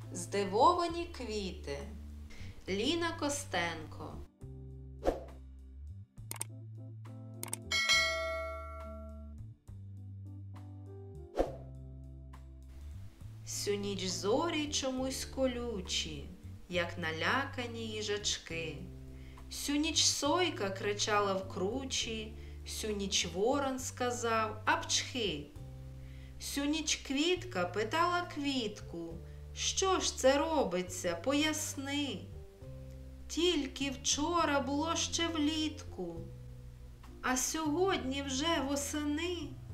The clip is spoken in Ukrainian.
Здивовані квіти. Ліна Костенко. Сю ніч зорі чомусь колючі, як налякані їжачки. Сю ніч сойка кричала в кручі, сю ніч ворон сказав апчхи. Сю ніч квітка питала квітку, що ж це робиться, поясни. Тільки вчора було ще влітку, а сьогодні вже восени.